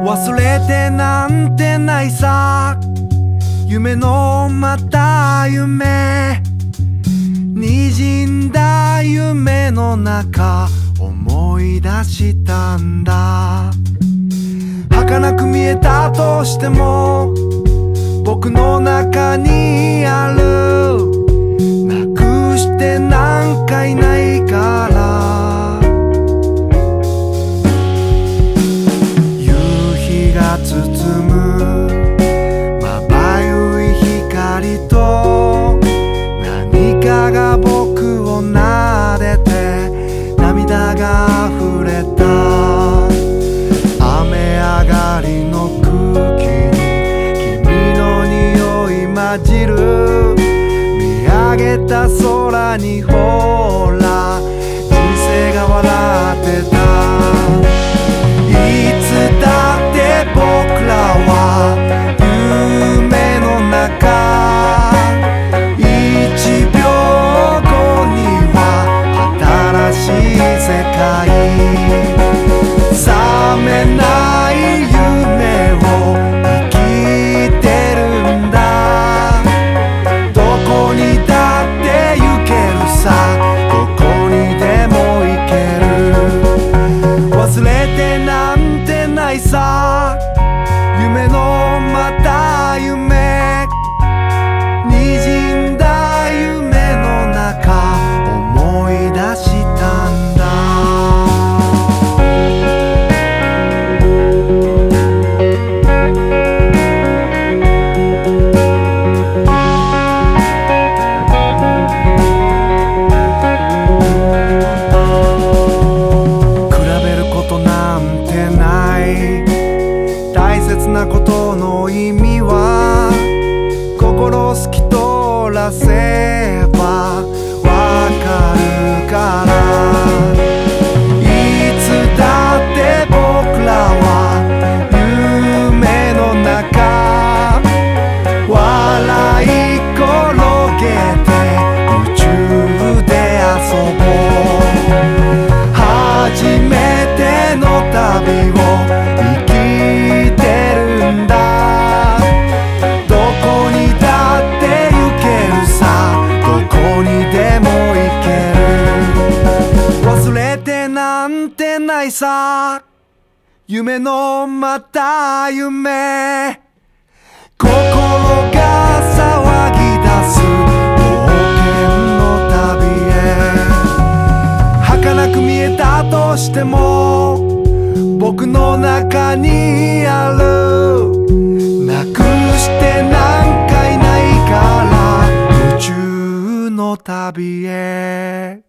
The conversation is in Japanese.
忘れてなんてないさ、夢のまた夢、滲んだ夢の中思い出したんだ。儚く見えたとしても僕の中にある、なくしてなんかいないから。夕日が包むまばゆい光と、何かが僕を撫でて涙が溢れた。雨上がりの空気に君の匂い混じる。見上げた空にほら人生が笑ってた。いつだって僕らは夢の中、1秒後には新しい世界、覚めない夢を生きてるんだ。どこにだって行けるさ、どこにでも行ける。忘れてなんてないさ、夢のまた夢、滲んだ夢の中思い出したんだ。比べることなんてない、大切なことの意味は心を透き通らせばわかるから。いつだって僕らは夢の中、笑い転げて宇宙で遊ぼう。初めての旅を生きてるんだ。どこにだって行けるさ、どこにでも行ける。忘れてなんてないさ、夢のまた夢、心が騒ぎ出す冒険の旅へ。儚く見えたとしても僕の中にある、なくしてなんかいないから宇宙の旅へ。